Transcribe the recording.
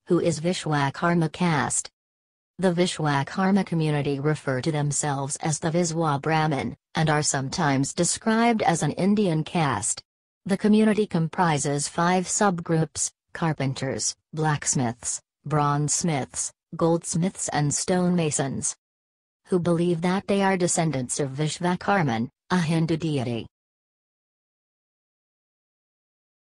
who is Vishwakarma caste. The Vishwakarma community refer to themselves as the Viswa Brahmin, and are sometimes described as an Indian caste. The community comprises 5 subgroups: carpenters, blacksmiths, bronzesmiths, goldsmiths and stonemasons, who believe that they are descendants of Vishwakarman, a Hindu deity.